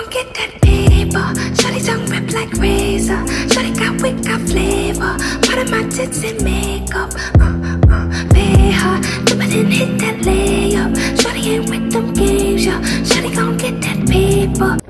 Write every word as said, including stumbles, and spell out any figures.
gon' get that paper. Shawty tongue rip like razor. Shawty got wit, got flavor. Part of my tits and makeup. Uh, uh, pay her. Dip it and hit that layup. Shawty ain't with them games, yeah. Shawty gon' get that paper.